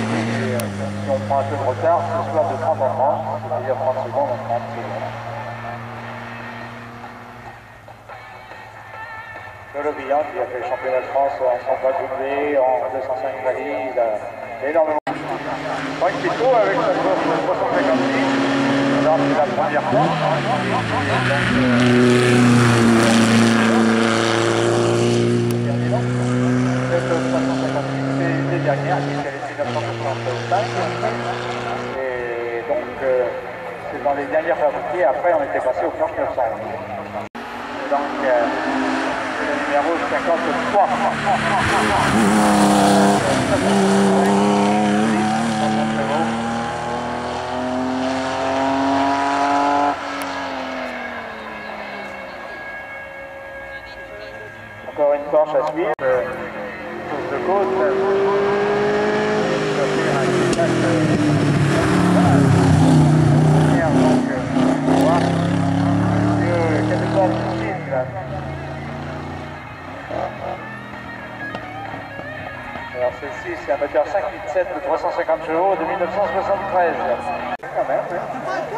si on prend un peu de retard, ce soit de 30 en 30, c'est-à-dire 30 secondes en 30 secondes. Le Bihan qui a fait le championnat de France en 100 pas doublé, en 205 rallyes, il a énormément. Franck Pito avec sa course de 350 000, alors c'est la première fois. C'est les dernières, puisqu'elle était 1965. Et donc, c'est dans les dernières fabriquées. Après, on était passé au planche 900. Donc, le numéro 53. Encore une planche à suivre. Course de côte. Alors celle-ci, c'est un moteur 5,7 litres de 350 chevaux de 1973. Quand même, oui.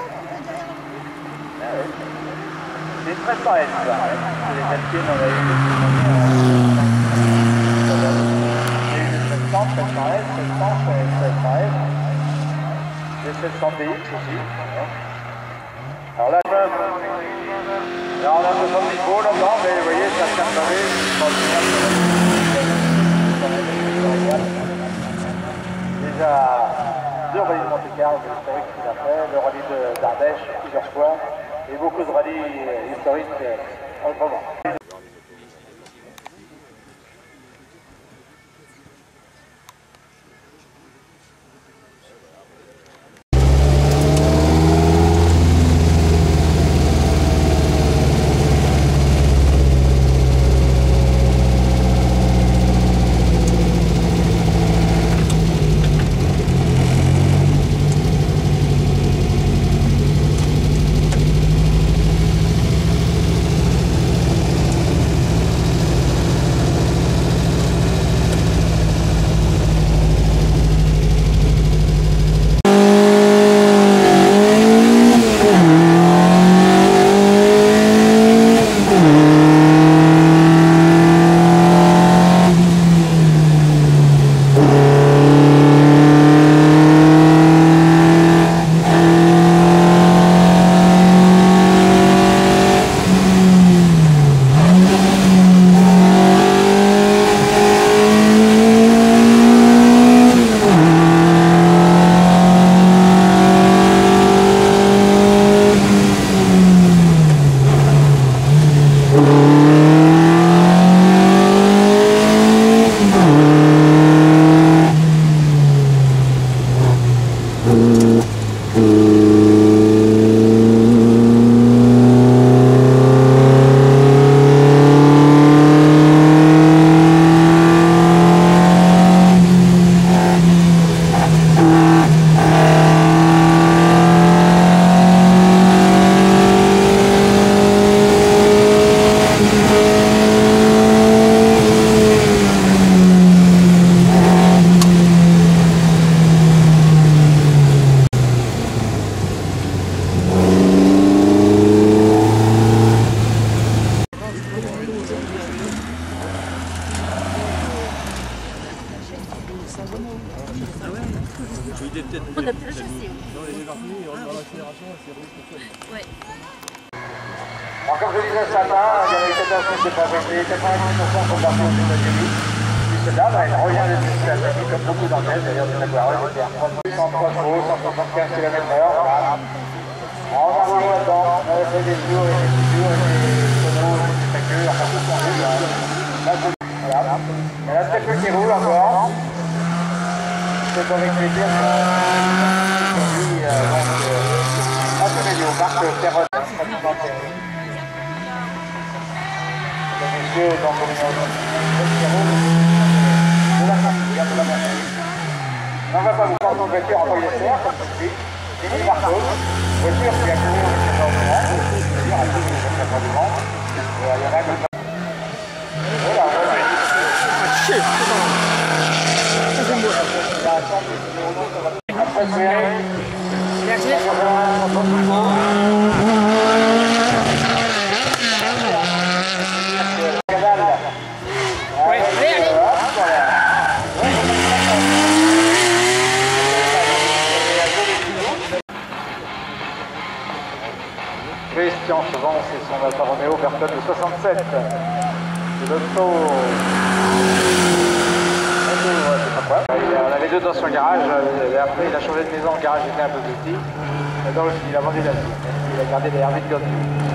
Ah, oui. C'est une 1300 S, ça. Les Alpines, on a eu des 700, 700 S, 700, 700 S. Des 700 DX aussi. Alors là, on a 70 chevaux là-dedans, mais vous voyez, ça tient carré. Déjà 2 rallyes de Monte-Carlo historiques qu'il a fait, le rallye d'Ardèche plusieurs fois, et beaucoup de rallyes historiques autrement. On a plus le chassis. Non, il est parti, on est dans l'accélération, c'est rouge tout seul. Ouais. Alors, comme je disais ce matin, il y avait 14 000 de fabriqués, 90% sont partis aux États-Unis. Puis celle-là, elle revient des États-Unis, comme beaucoup d'antenne, d'ailleurs des aquarelles, c'était à 103 chevaux, 175 km/h. On a roulé là-dedans, on avait fait des tours et des tours et des tonneaux, des spectacles, enfin tout ce qu'on roule. Voilà. Il y en a très peu qui roulent encore. C'est avec plaisir qu'aujourd'hui, donc, marque Terre. Le monsieur, donc, le numéro de la famille, de la machine. On ne va pas vous prendre une voiture en polyester, comme ceci. C'est une marque voiture qui a couru au championnat du monde, c'est-à-dire à tous les championnats du monde. Il y en a comme ça. Voilà, voilà. Après, c'est Eric. Christian Chevance et son Alfa Romeo Bertone de 67. C'est l'auto. On avait deux dans son garage, et après il a changé de maison, le garage était un peu plus petit. Et donc il a vendu la suite. Il a gardé les Hervé de Gotti.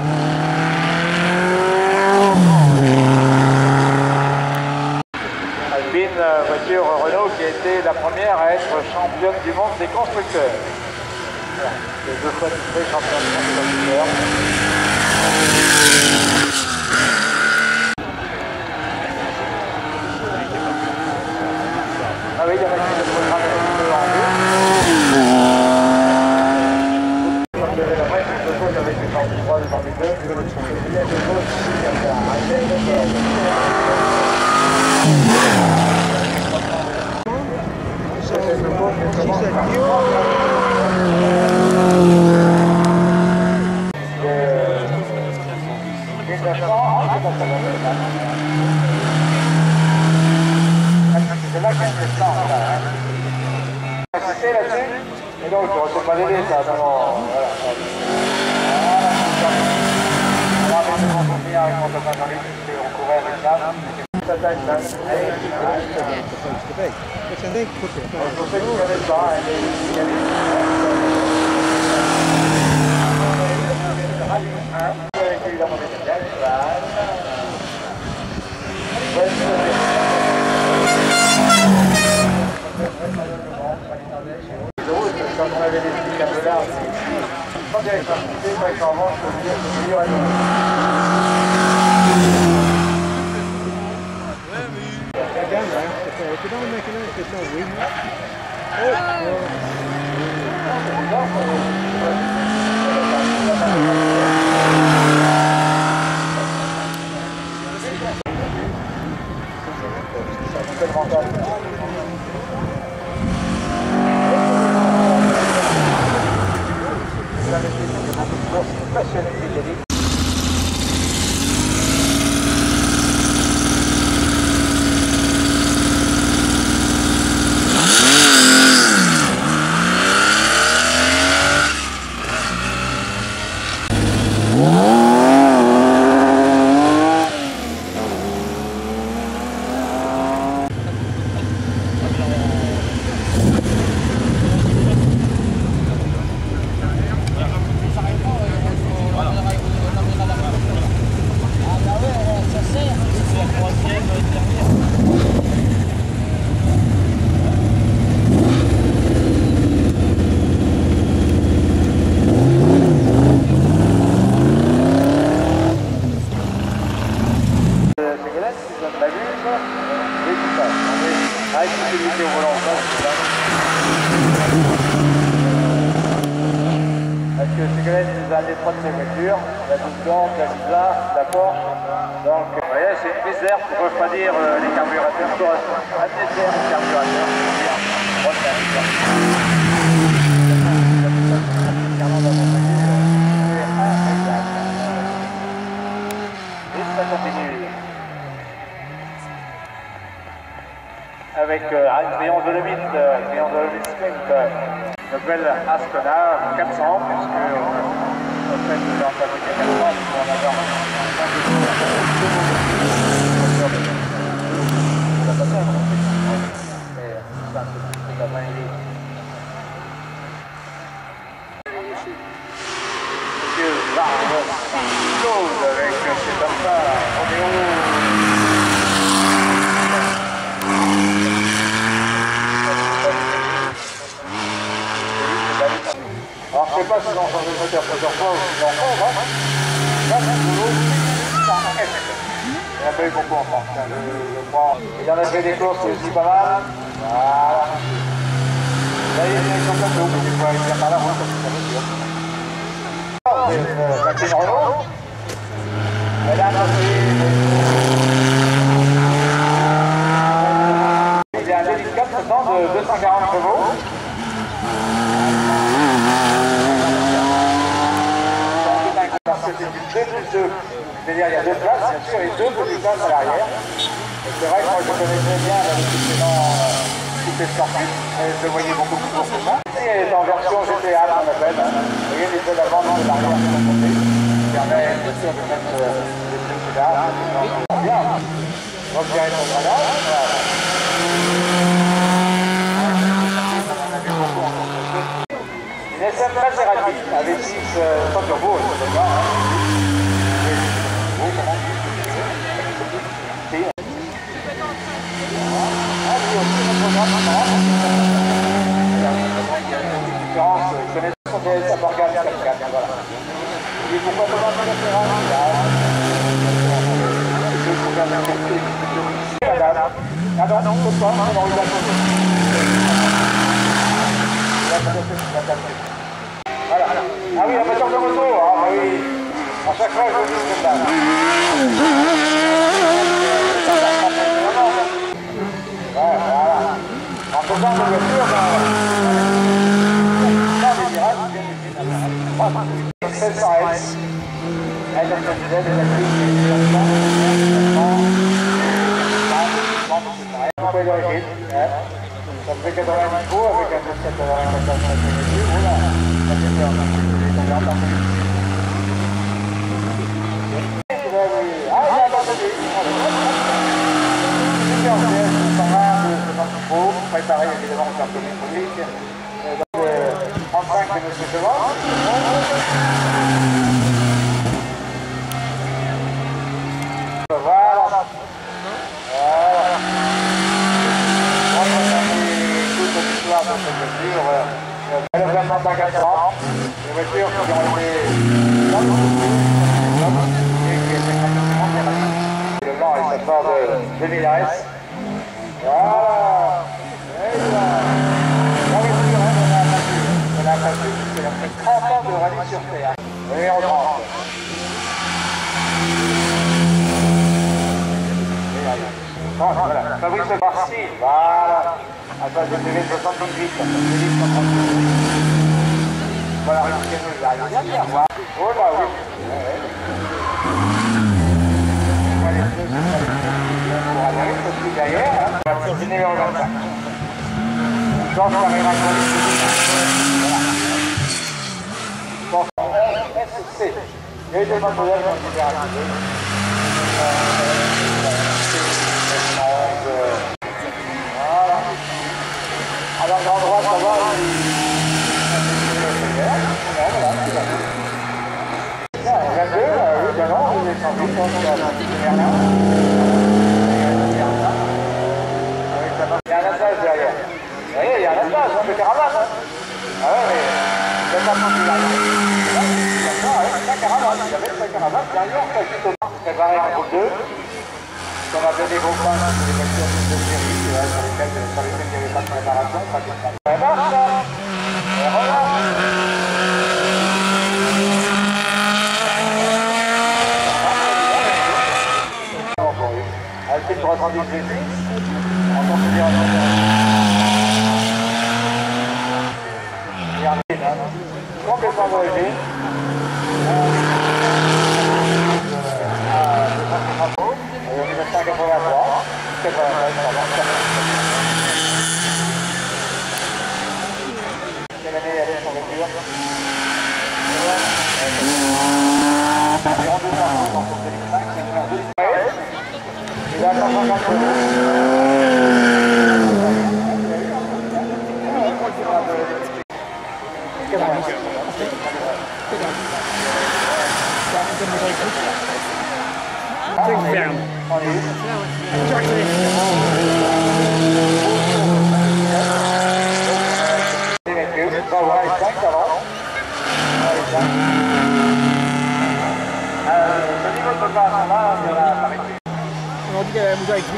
Alpine, voiture Renault qui a été la première à être championne du monde des constructeurs. Voilà. Les deux fois titré champion du monde des constructeurs. Ah oui, il y en a qui le programme un petit peu en deux. Comme je l'avais la presse, je pose avec les 43, les 42. Il y a des choses qui ont c'est là qu'il y a une temps, là. Assister là-dessus, et donc je ne retiens pas l'aider, ça. Non, voilà. Alors, avant de continuer avec mon copain Jean-Luc, on courait avec ça. Ça taille, ça. Allez, je sais que vous n'avez pas, il y a des évidemment des détails, quand on avait des petits câbles là, pas bien avec l'activité, quand ils s'en vont, je peux vous dire que c'est mieux à nous. C'est dans le mec là, c'est ça, oui. La doublon, la visa, d'accord. Donc, vous voyez, c'est une misère pour refroidir les carburateurs. Un désert de carburateurs, et ça continue. Avec un crayon de limite Sprint, nouvelle Ascona 400, puisque en fait, dans la fabrique 400, on va avoir avec cet Alfa Romeo. Alors je ne sais pas si on change de moteur plusieurs fois ou si on change, hein. Là c'est le boulot sans F. Il n'y en a pas eu beaucoup en France, je crois. Il y en a fait des courses aussi pas mal. Voilà. Là il y a des élections comme nous, des fois il vient par là, comme ça veut dire. C'est une Renault. Elle a il y a un 2004 dedans de de 240 chevaux. Parce que c'est une 2+2. C'est-à-dire il y a 2 places, bien sûr, et 2 petites places à l'arrière. C'est vrai que moi je connais très bien le précédent coupé sportif, mais je le voyais beaucoup plus court que ça. Ici elle est en version GTA, on appelle. Vous voyez les deux d'avant de l'arrière qui sont tombés. Ça permet bien sûr de mettre les trucs là, bien. Donc il y a une grenade. Une SM très rapide avec 6 turbo, c'est bien. Voilà. Ah oui, la voiture de moto, ah oui. À chaque fois, je dis comme ça. Voilà. En faisant de voiture, des virages, c'est pareil. Elle a fait des ça fait 80 chevaux avec un 794 cm3. Voilà. Ça fait peur. Ah, il a abandonné. Il faut préparer évidemment le carton mécanique. Donc, 35 de M. Chevaux. Voilà. De cette voiture, elle a vraiment pas 4 ans, une voiture qui a été le blanc et ça part de 2000 AS. Voilà. Et là, la voiture, on a passé, puisqu'elle a fait 30 ans de rallye sur terre. Numéro 30. Voilà, Fabrice Barcy, voilà. À base de TV 78, voilà, il y a bien, voilà. Oh là, oui. Voilà, pour aller aussi derrière, c'est numéro 25. Donc, ça arrive à voilà. Donc, SC. Il y a eu des modèles qui sont arrivés. Voilà. Alors, l'endroit, ça va. Il y a deux, évidemment, il est sans doute il y a un attelage derrière. Vous voyez, il y a un attelage, de caravane. Ah ouais, mais c'est pas tant qu'il arrive. C'est la caravane. Il y avait sa caravane derrière, justement, préparer un groupe 2. On a donné gros points sur les voitures de série, sur lesquelles il n'y avait pas de préparation, pas de préparation. Et voilà. Alpine 310 V6, en considération de complètement d'origine. En 1983, 93, quelle année elle est son voiture? Environ 200 en 2005, il a 150 c'est ferme. On dit qu'elle a bougé avec lui.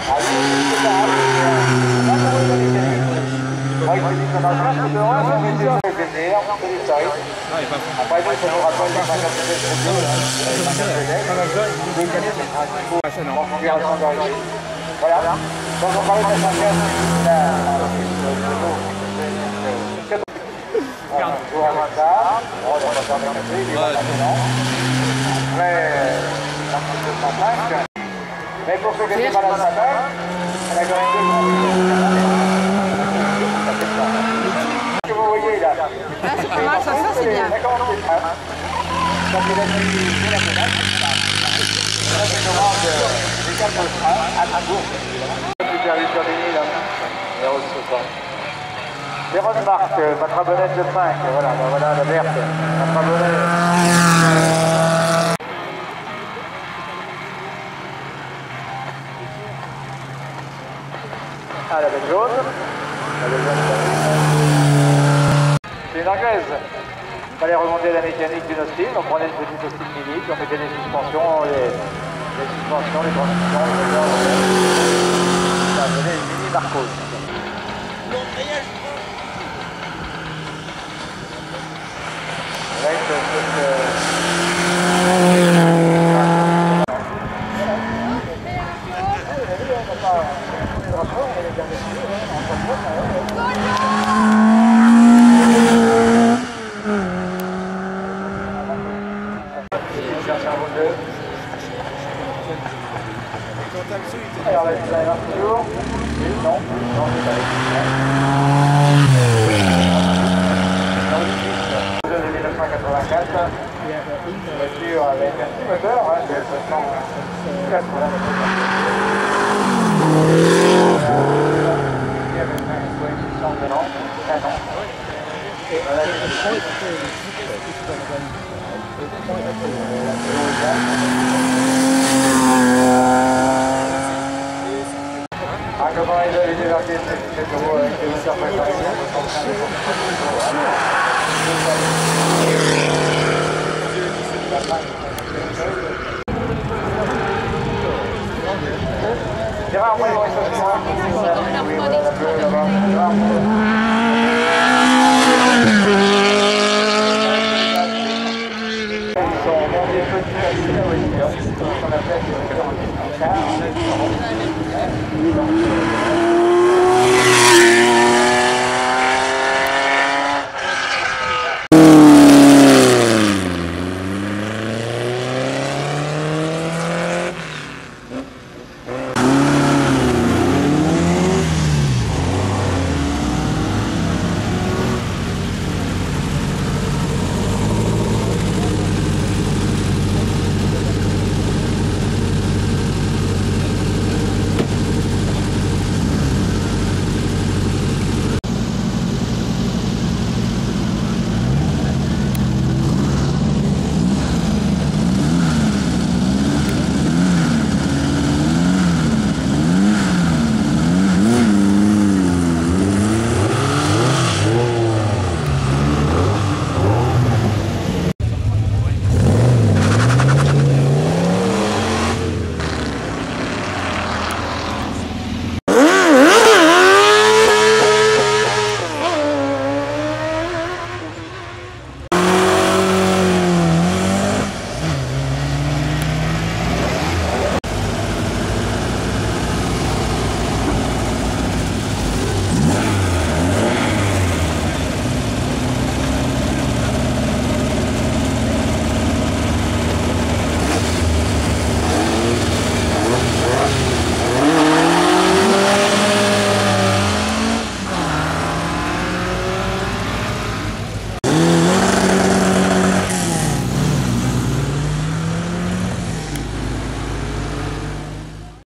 Après, Voilà. Donc on parlait de la synthèse. On va voir ça. On va faire des cafés, il est pas maintenant. Après, un petit peu 105. Mais pour ceux qui n'étaient pas là ce matin, elle a quand même 2 grands ce que vous voyez là. Ah, c'est pas mal, ça c'est bien. D'accord, c'est ça. Ça fait la nuit de la menace. Là, je demande des 4 trains à Hambourg. Supervue sur les là. Numéro 60. Véron Marc, votre abonnette de 5. Voilà, ben voilà la verte. Votre abonnette. Ah, la belle jaune. La belle jaune. C'est une anglaise. Il fallait remonter la mécanique d'une hostile. On prenait une petite hostile mini, on mettait les suspensions, les suspensions, les transmissions, les moteurs. Ça donnait une mini Marcos. Avec alors là, c'est un tour. Non, non, c'est pas de 1984, voiture avec un petit moteur, de 780 comment ils avaient débarqué ces euros avec des moteurs préparés.